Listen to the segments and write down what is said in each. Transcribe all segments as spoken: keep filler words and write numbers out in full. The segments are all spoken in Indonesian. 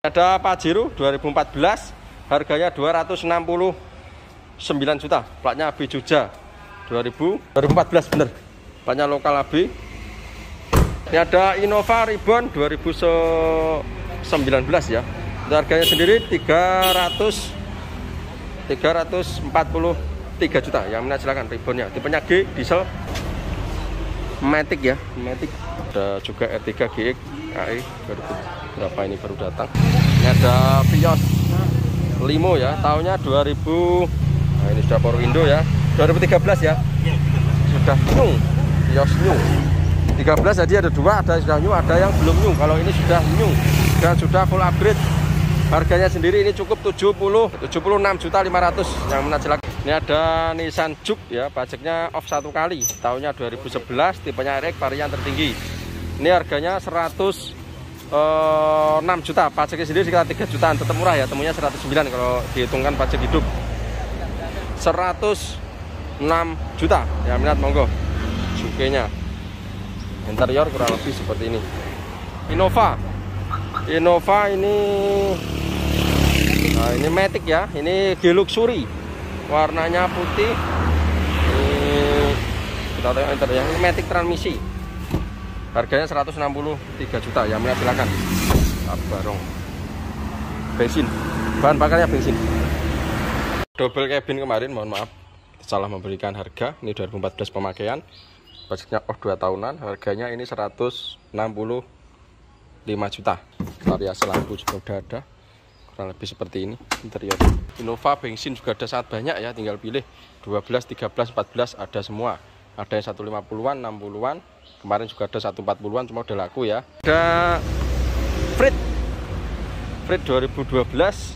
Ada Pajero dua ribu empat belas, harganya dua ratus enam puluh sembilan juta. Platnya A B Jogja dua ribu empat belas bener. Platnya lokal A B. Ini ada Innova Reborn dua ribu sembilan belas ya. Itu harganya sendiri tiga ratus empat puluh tiga juta. Yang mana silakan Rebornnya. Tipenya G, diesel, Matic ya, Matic. Ada juga R tiga G X A E dua ribu berapa ini baru datang. Ini ada Vios Limo ya, tahunnya dua ribu. Nah, ini sudah Power Window ya, dua ribu tiga belas ya. Sudah new, Vios new. tiga belas jadi ada dua, ada yang sudah new, ada yang belum new. Kalau ini sudah new dan sudah full upgrade. Harganya sendiri ini cukup tujuh puluh, tujuh puluh enam juta lima ratus. Yang mana silakan. Ini ada Nissan Juke ya, pajaknya off satu kali. Tahunnya dua ribu sebelas, tipenya R X, varian tertinggi. Ini harganya seratus enam juta, pajaknya sendiri sekitar tiga jutaan, tetap murah ya, temunya seratus sembilan kalau dihitungkan pajak hidup. seratus enam juta, ya minat monggo. Juke-nya. Interior kurang lebih seperti ini. Innova. Innova ini nah, ini Matic ya, ini G Luxury. Warnanya putih. Ini kita tengok interior, ini Matic transmisi. Harganya seratus enam puluh tiga juta, ya minat silakan. Barong. Bensin. Bahan bakarnya bensin. Double cabin kemarin, mohon maaf salah memberikan harga. Ini dua ribu empat belas pemakaian. Pajaknya off dua tahunan, harganya ini seratus enam puluh lima juta. Variasi lampu juga udah ada. Kurang lebih seperti ini interior. Innova bensin juga ada sangat banyak ya, tinggal pilih dua belas, tiga belas, empat belas ada semua. Ada yang seratus lima puluhan, enam puluhan. Kemarin juga ada seratus empat puluhan, cuma udah laku ya. Ada Frit Frit dua ribu dua belas.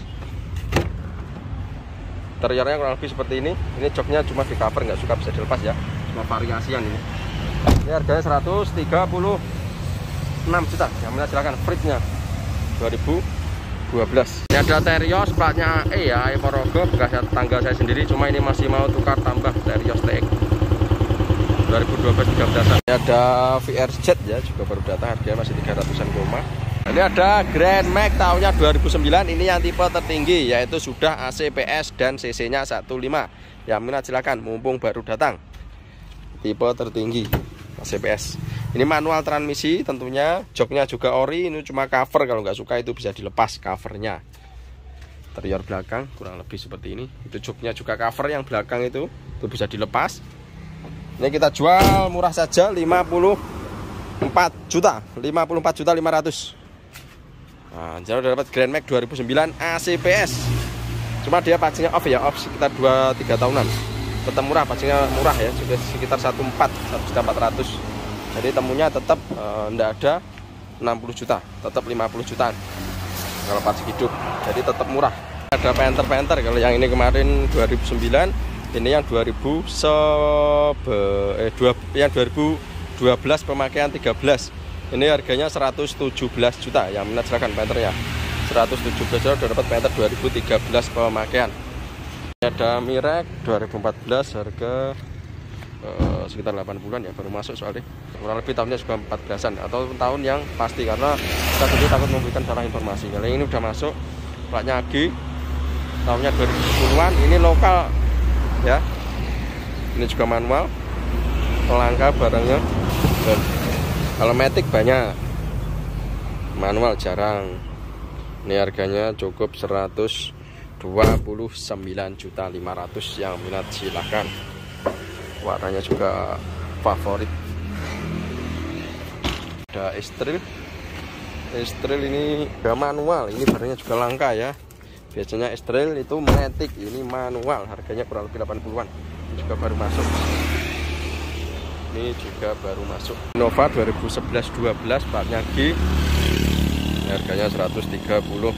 Interiornya kurang lebih seperti ini. Ini joknya cuma di cover, nggak suka bisa dilepas ya. Cuma variasian ini. Ini harganya seratus tiga puluh enam juta. Yang mana silakan Fritnya dua ribu dua belas. Ini ada Terios platnya E ya, Ponorogo, bekas tangga saya sendiri, cuma ini masih mau tukar tambah Terios T X dua ribu dua belas tiga belas. Ini ada V R Jet ya, juga baru datang, harganya masih tiga ratusan koma. Ini ada Grand Max tahunnya dua ribu sembilan, ini yang tipe tertinggi, yaitu sudah A C P S dan C C-nya satu koma lima. Yang minat silakan, mumpung baru datang. Tipe tertinggi A C P S. Ini manual transmisi tentunya, joknya juga ori, ini cuma cover, kalau nggak suka itu bisa dilepas covernya. Interior belakang kurang lebih seperti ini. Itu joknya juga cover yang belakang itu, itu bisa dilepas. Ini kita jual murah saja lima puluh empat juta, lima puluh empat juta lima ratus. Nah, jadi udah dapat Grand Max dua ribu sembilan A C P S. Cuma dia pajaknya off ya, off sekitar dua tiga tahunan. Tetap murah, pajaknya murah ya, sudah sekitar satu koma empat, satu juta empat ratus. Jadi temunya tetap enggak eh, ada enam puluh juta, tetap lima puluh jutaan. Kalau pajak hidup. Jadi tetap murah. Ada Panther-Panther, kalau yang ini kemarin dua ribu sembilan, ini yang dua ribu sebe, eh, dua, yang dua ribu dua belas pemakaian tiga belas. Ini harganya seratus tujuh belas juta. Yang minat silakan Panther ya. seratus tujuh belas juta udah dapat Panther dua ribu tiga belas pemakaian. Ini ada Mirek dua ribu empat belas, harga uh, sekitar delapan bulan ya, baru masuk soalnya. Kurang lebih tahunnya juga empat belasan atau tahun yang pasti, karena kita sendiri takut memberikan salah informasi. Kalau ini udah masuk, platnya G, tahunnya dua ribu sepuluhan, ini lokal ya. Ini juga manual, langka barangnya. Dan kalau Matic banyak, manual jarang. Ini harganya cukup seratus dua puluh sembilan juta lima ratus. Yang minat silahkan. Warnanya juga favorit. Ada Estril. Estril ini gak manual, ini barangnya juga langka ya. Biasanya Estril itu Matic, ini manual, harganya kurang lebih delapan puluhan. Ini juga baru masuk. Ini juga baru masuk. Innova dua ribu sebelas dua belas, platnya G. Harganya seratus tiga puluh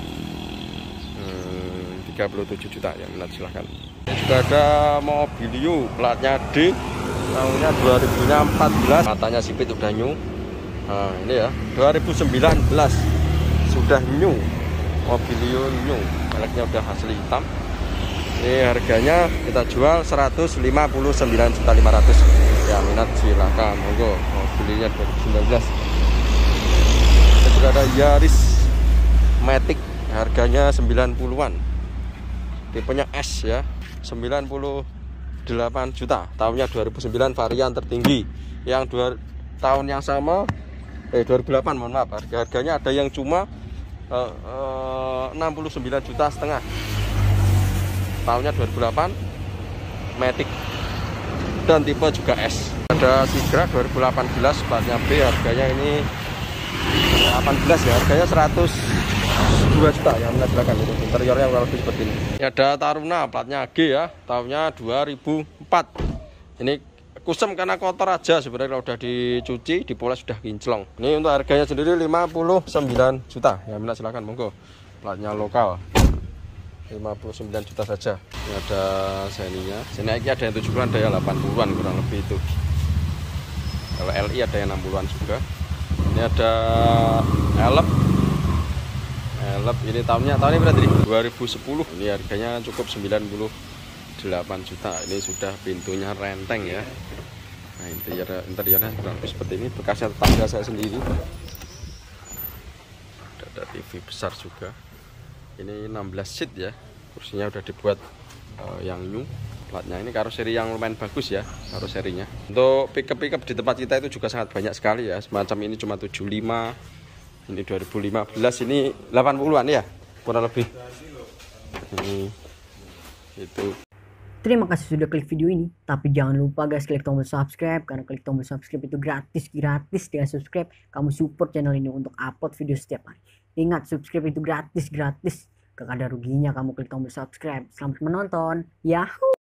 hmm, tiga puluh tujuh juta. Yang minat silahkan. Ini juga ada Mobilio, platnya D, tahunnya dua ribu empat belas. Matanya sipit udah new. Nah, ini ya, dua ribu sembilan belas sudah new. Mobilio new, mereknya udah asli hitam. Ini harganya kita jual seratus lima puluh sembilan juta lima ratus. Ya minat silakan, monggo. Mobilnya dua ribu sembilan belas. Kita juga ada Yaris Matic harganya sembilan puluhan, tipenya S ya, sembilan puluh delapan juta, tahunnya dua ribu sembilan, varian tertinggi. Yang dua tahun yang sama eh dua ribu delapan, mohon maaf, harga harganya ada yang cuma eh, eh, enam puluh sembilan juta setengah, tahunnya dua ribu delapan, Matic dan tipe juga S. Ada Tigra dua ribu delapan belas, platnya B, harganya ini delapan belas ya, harganya seratus dua juta ya, silakan. Itu interiornya lebih seperti ini. Ini ada Taruna, platnya G ya, tahunnya dua ribu empat. Ini kusem karena kotor aja, sebenarnya kalau udah dicuci, dipoles sudah kinclong. Ini untuk harganya sendiri lima puluh sembilan juta ya, silakan monggo. Platnya lokal, lima puluh sembilan juta saja. Ini ada Xenia. Xenia ini ada yang tujuh puluhan, ada yang delapan puluhan kurang lebih itu. Kalau L I ada yang enam puluhan juga. Ini ada Elep. Elep ini tahunnya tahun ini berarti dua ribu sepuluh. Ini harganya cukup sembilan puluh delapan juta. Ini sudah pintunya renteng ya. Nah, interior interiornya kurang lebih seperti ini. Bekasnya tetangga saya sendiri. Ada T V besar juga. Ini enam belas seat ya. Kursinya udah dibuat uh, yang new. Platnya ini karoseri yang lumayan bagus ya, karoserinya. Untuk pickup-pickup di tempat kita itu juga sangat banyak sekali ya. Semacam ini cuma tujuh puluh lima. Ini dua ribu lima belas, ini delapan puluhan ya, kurang lebih. Ini itu. Terima kasih sudah klik video ini. Tapi jangan lupa guys, klik tombol subscribe, karena klik tombol subscribe itu gratis. Gratis dengan subscribe kamu support channel ini untuk upload video setiap hari. Ingat, subscribe itu gratis, gratis. Gak ada ruginya kamu klik tombol subscribe. Selamat menonton. Yahoo.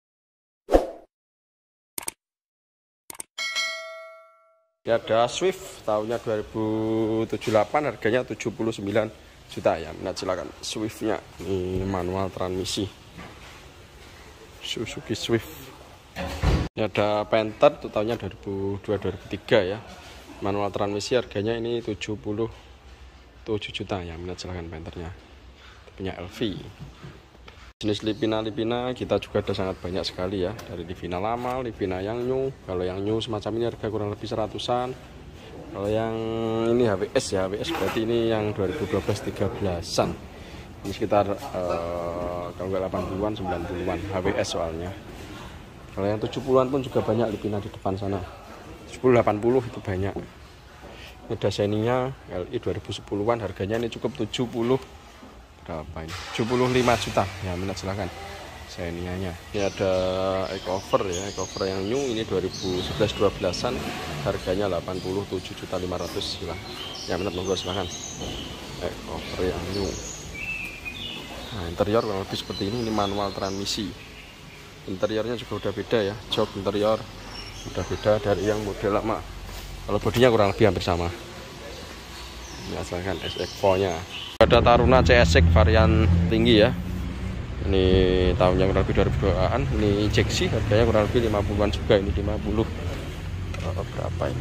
Ya, ada Swift tahunnya dua ribu tujuh puluh delapan, harganya tujuh puluh sembilan juta ya. Nah, silakan Swiftnya. Ini manual transmisi Suzuki Swift. Ini ada Panther tahunnya dua ribu dua, dua ribu tiga ya. Manual transmisi, harganya ini tujuh puluh tujuh juta ya. Nah, silakan Panthernya. Punya L V. Jenis Livina-Livina kita juga ada sangat banyak sekali ya, dari Livina lama, Livina yang new. Kalau yang new semacam ini harga kurang lebih seratusan. Kalau yang ini H W S ya, H W S berarti ini yang dua ribu dua belas tiga belasan. Ini sekitar uh, kalau nggak delapan puluhan, sembilan puluhan H W S soalnya. Kalau yang tujuh puluhan pun juga banyak Livina di depan sana. tujuh puluh delapan puluh itu banyak. Ini ada Xenia L I dua ribu sepuluhan, harganya ini cukup tujuh puluh berapa ini? tujuh puluh lima juta. Ya, minat silahkan. Xenia-nya. Ini ada Ecover ya, Ecover yang new ini dua ribu sebelas dua belasan, harganya delapan puluh tujuh juta lima ratus ribu. Ya, minat monggo silahkan. Ecover yang new. Nah, interior kurang lebih seperti ini. Ini manual transmisi. Interiornya juga udah beda ya. Jok interior udah beda dari yang model lama. Kalau bodinya kurang lebih hampir sama. Ini silahkan S X empat nya. Ada Taruna C S X varian tinggi ya. Ini tahunnya kurang lebih dua ribu dua-an. Ini injeksi, harganya kurang lebih lima puluhan juga. Ini lima puluh berapa ini?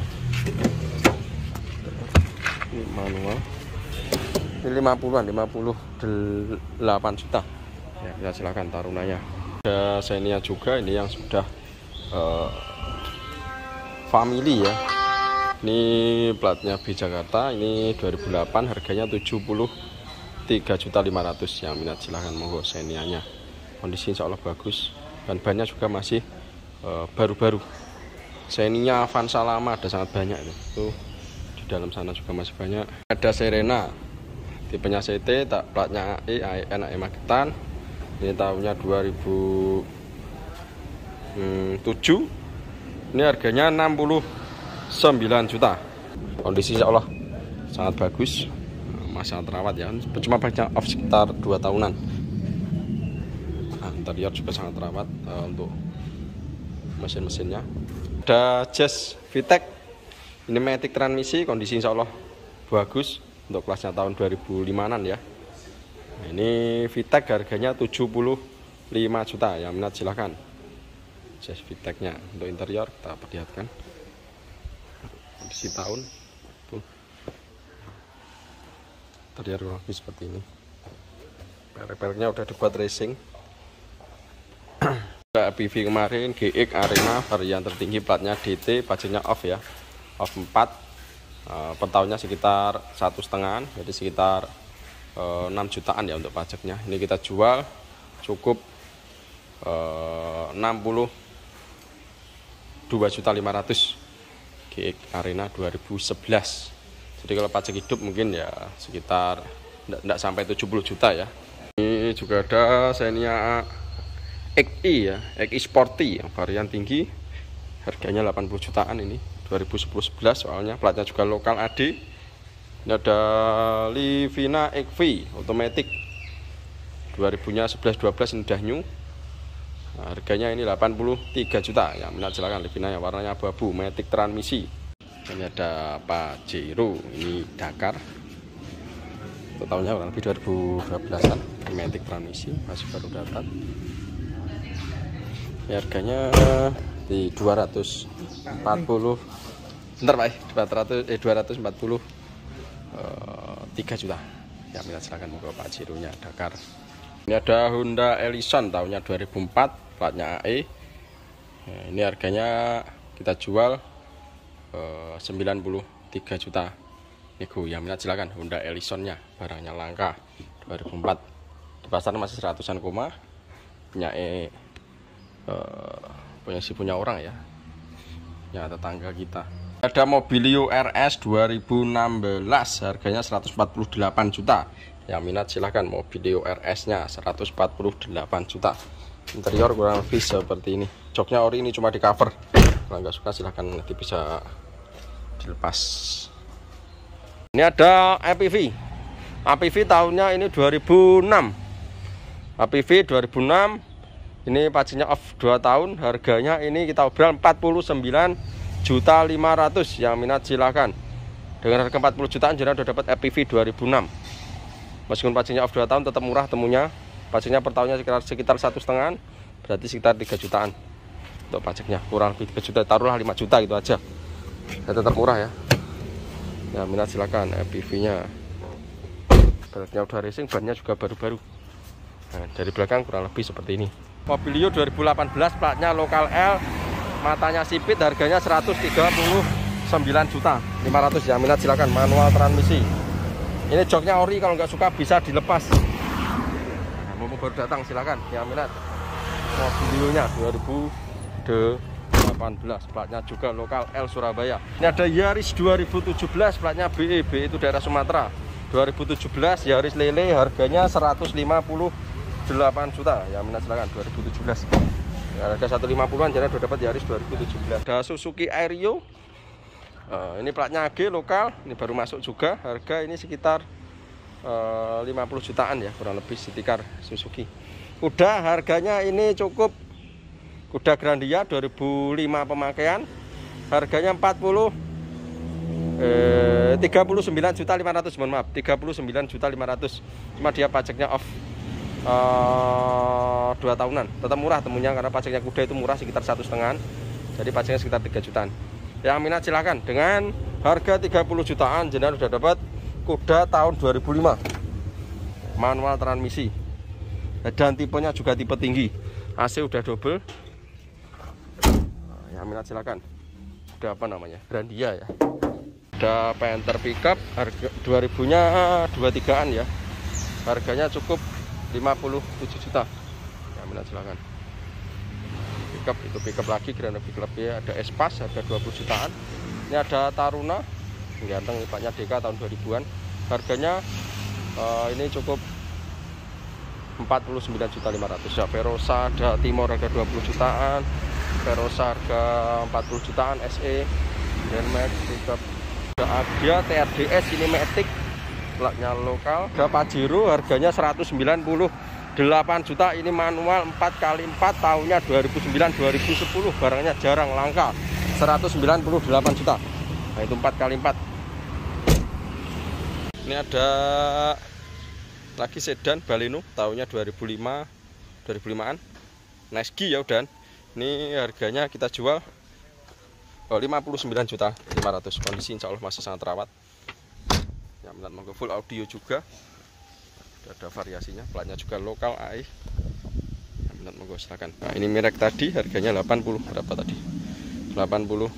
Ini manual. Ini lima puluhan, lima puluh delapan juta. Ya, ya silakan Tarunanya. Ada Xenia juga, ini yang sudah uh, family ya. Ini platnya B Jakarta, ini dua ribu delapan, harganya tujuh puluh tiga juta lima ratus ribu. Yang minat silahkan monggo. Xenia-nya kondisi insya Allah bagus, dan bannya juga masih baru-baru. Uh, Xenia Avanza lama ada sangat banyak itu. Tuh, di dalam sana juga masih banyak. Ada Serena tipenya C T, tak platnya A E, A E N, A E Magetan. Ini tahunnya dua ribu tujuh. Ini harganya enam puluh sembilan juta. Kondisi insya Allah sangat bagus, masih sangat terawat ya. Cuma banyak off sekitar dua tahunan. Nah, interior juga sangat terawat uh, untuk mesin-mesinnya. Ada Jazz VTEC. Ini Matic transmisi, kondisi insya Allah bagus untuk kelasnya tahun dua ribu lima-an ya. Nah, ini VTEC harganya tujuh puluh lima juta. Yang minat silahkan. Jazz VTEC-nya. Untuk interior kita perlihatkan. Kondisi tahun tuh, interior kurang lebih seperti ini. Pelek-peleknya udah dibuat racing. P V kemarin G X Arena varian tertinggi, platnya D T, pajaknya off ya, off empat. Uh, per tahunnya sekitar satu setengah, jadi sekitar eh, enam jutaan ya untuk pajaknya. Ini kita jual cukup eh, enam puluh dua juta lima ratus G X Arena dua ribu sebelas. Jadi kalau pajak hidup mungkin ya sekitar tidak sampai tujuh puluh juta ya. Ini juga ada Xenia X I ya, X I Sporty yang varian tinggi. Harganya delapan puluh jutaan ini, dua ribu sepuluh sebelas soalnya, platnya juga lokal A D. Ini ada Livina X V Automatic dua ribu sebelas dua belas, ini udah new. Nah, harganya ini delapan puluh tiga juta. Yang minat silakan Livina yang warnanya abu-abu, matic transmisi. Ini ada Pajero, ini Dakar. Itu tahunnya kurang lebih dua ribu dua belasan, matic transmisi, masih baru datang. Ini harganya di dua ratus empat puluh. Bentar Pak, eh dua ratus empat puluh tiga juta. Yang minat silakan ke Pajero-nya Dakar. Ini ada Honda Ellison tahunnya dua ribu empat, platnya A E. Nah, ini harganya kita jual eh, sembilan puluh tiga juta nego. Yang minat silakan Honda Ellison-nya, barangnya langka, dua ribu empat. Di pasar masih seratusan koma. Punya eh, punya si punya orang ya. Ya tetangga kita. Ada Mobilio R S dua ribu enam belas, harganya seratus empat puluh delapan juta. Yang minat silahkan Mobilio R S-nya seratus empat puluh delapan juta. Interior kurang lebih seperti ini. Joknya ori, ini cuma di cover. Kalau nggak suka silahkan nanti bisa dilepas. Ini ada A P V. A P V tahunnya ini dua ribu enam. A P V dua ribu enam. Ini pajaknya off dua tahun. Harganya ini kita obral empat puluh sembilan juta lima ratus. Yang minat silahkan. Dengan harga empat puluh jutaan jadi udah dapat A P V dua ribu enam. Meskipun pajaknya off dua tahun tetap murah temunya. Pajaknya per tahunnya sekitar sekitar satu setengah, berarti sekitar tiga jutaan untuk pajaknya, kurang lebih tiga juta, taruhlah lima juta gitu aja. Ya, tetap murah ya. Ya minat silakan. A P V-nya belakangnya udah racing, bannya juga baru-baru. Nah, dari belakang kurang lebih seperti ini. Mobilio dua ribu delapan belas, platnya lokal L, matanya sipit, harganya seratus tiga puluh sembilan juta lima ratus. Ya minat silakan, manual transmisi. Ini joknya ori, kalau nggak suka bisa dilepas. Nah, mau baru datang silakan yang minat. Mobilionya dua ribu delapan belas, platnya juga lokal L Surabaya. Ini ada Yaris dua ribu tujuh belas, platnya B E, B itu daerah Sumatera. dua ribu tujuh belas Yaris Lele, harganya seratus lima puluh delapan juta. Yang minat silakan dua ribu tujuh belas. Ya, harga seratus lima puluhan jadi udah dapat Yaris dua ribu tujuh belas. Ada Suzuki Ario. Uh, ini platnya G lokal, ini baru masuk juga. Harga ini sekitar uh, lima puluh jutaan ya, kurang lebih setikar Suzuki. Kuda harganya ini cukup. Kuda Grandia dua ribu lima pemakaian. Harganya empat puluh eh, tiga puluh sembilan juta lima ratus, mohon maaf, tiga puluh sembilan juta lima ratus. Cuma dia pajaknya off uh, dua tahunan. Tetap murah temunya karena pajaknya kuda itu murah sekitar satu setengah. Jadi pajaknya sekitar tiga jutaan. Yang minat silahkan, dengan harga tiga puluh jutaan jenderal sudah dapat kuda tahun dua ribu lima, manual transmisi, dan tipenya juga tipe tinggi, A C udah double. Yang minat silahkan. Udah apa namanya, Grandia ya. Ada Panther pickup, harga dua ribu nya dua puluh tigaan ya, harganya cukup lima puluh tujuh juta. Yang minat silahkan. Pickup itu pickup lagi, Grand pickup ya. Ada Espas harga dua puluh jutaan. Ini ada Taruna ganteng, paknya D K tahun dua ribuan. Harganya uh, ini cukup empat puluh sembilan juta lima ratus. Ya, Verosa ada Timor harga dua puluh jutaan. Verosa harga empat puluh jutaan. S E Grand Max pickup. Ada Agya T R D S ini Matic, platnya lokal. Ada Pajero harganya seratus sembilan puluh delapan juta, ini manual empat kali empat, tahunnya dua ribu sembilan dua ribu sepuluh, barangnya jarang langka, seratus sembilan puluh delapan juta. Nah itu empat kali empat. Ini ada lagi sedan Baleno tahunnya dua ribu lima, dua ribu limaan, Nesgi ya udah. Ini harganya kita jual oh, lima puluh sembilan juta lima ratus. Kondisi insya Allah masih sangat terawat. Yang minat monggo, full audio juga. Ada variasinya, platnya juga lokal A E. Minat monggo silakan. Nah, ini merek tadi harganya delapan puluh berapa tadi? delapan puluh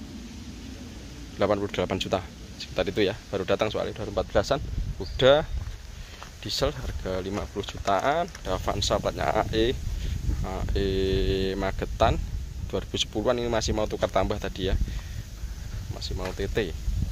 delapan puluh delapan juta. Sekitar itu ya. Baru datang soalnya dua ribu empat belasan. Udah diesel harga lima puluh jutaan. Ada Avanza platnya A E A E Magetan dua ribu sepuluhan, ini masih mau tukar tambah tadi ya, masih mau T T.